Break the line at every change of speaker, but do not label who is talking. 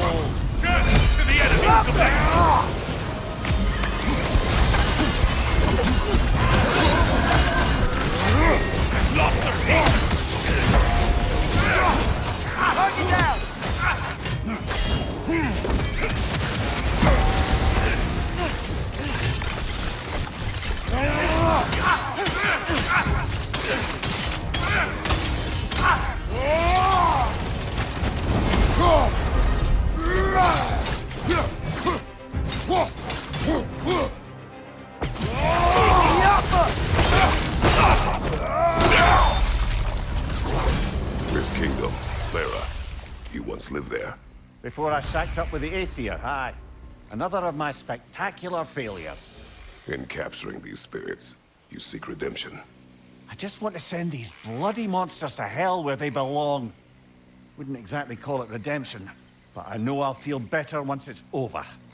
Bold. To the enemy's domain! Lost their team!
Target down!
Where's Kingdom? Lara. You once lived there.
Before I shacked up with the Aesir, aye. Another of my spectacular failures.
In capturing these spirits, you seek redemption.
I just want to send these bloody monsters to hell where they belong. Wouldn't exactly call it redemption, but I know I'll feel better once it's over.